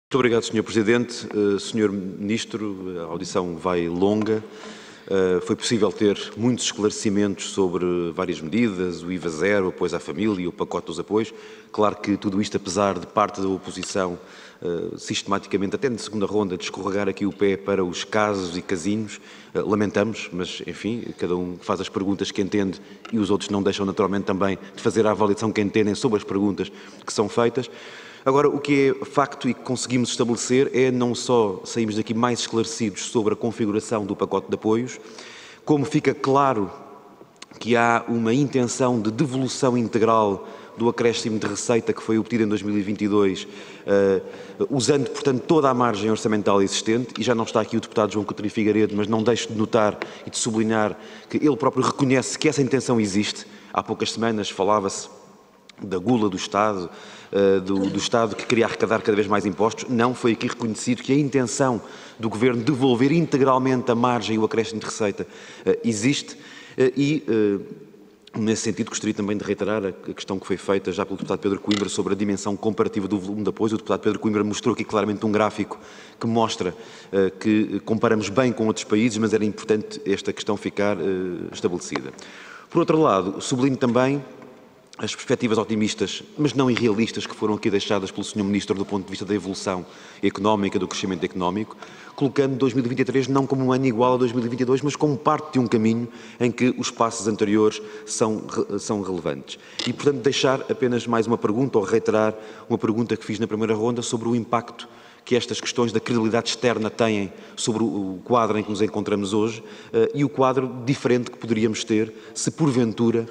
Muito obrigado, Sr. Presidente. Sr. Ministro, a audição vai longa. Foi possível ter muitos esclarecimentos sobre várias medidas, o IVA zero, o apoio à família, o pacote dos apoios. Claro que tudo isto, apesar de parte da oposição, sistematicamente, até na segunda ronda, de escorregar aqui o pé para os casos e casinos, lamentamos, mas, enfim, cada um faz as perguntas que entende e os outros não deixam, naturalmente, também de fazer a avaliação que entendem sobre as perguntas que são feitas. Agora, o que é facto e que conseguimos estabelecer é não só sairmos daqui mais esclarecidos sobre a configuração do pacote de apoios, como fica claro que há uma intenção de devolução integral do acréscimo de receita que foi obtido em 2022, usando, portanto, toda a margem orçamental existente, e já não está aqui o deputado João Coutinho Figueiredo, mas não deixo de notar e de sublinhar que ele próprio reconhece que essa intenção existe. Há poucas semanas falava-se da gula do Estado, do Estado que queria arrecadar cada vez mais impostos. Não, foi aqui reconhecido que a intenção do Governo de devolver integralmente a margem e o acréscimo de receita existe e, nesse sentido, gostaria também de reiterar a questão que foi feita já pelo deputado Pedro Coimbra sobre a dimensão comparativa do volume de apoio. O deputado Pedro Coimbra mostrou aqui claramente um gráfico que mostra que comparamos bem com outros países, mas era importante esta questão ficar estabelecida. Por outro lado, sublinho também as perspectivas otimistas, mas não irrealistas, que foram aqui deixadas pelo Sr. Ministro do ponto de vista da evolução económica, do crescimento económico, colocando 2023 não como um ano igual a 2022, mas como parte de um caminho em que os passos anteriores são relevantes. E, portanto, deixar apenas mais uma pergunta, ou reiterar uma pergunta que fiz na primeira ronda sobre o impacto que estas questões da credibilidade externa têm sobre o quadro em que nos encontramos hoje e o quadro diferente que poderíamos ter se, porventura,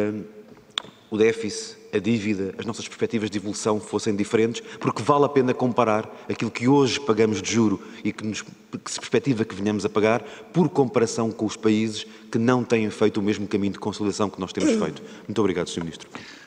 o déficit, a dívida, as nossas perspectivas de evolução fossem diferentes, porque vale a pena comparar aquilo que hoje pagamos de juro e que se perspectiva que venhamos a pagar, por comparação com os países que não têm feito o mesmo caminho de consolidação que nós temos feito. Muito obrigado, Sr. Ministro.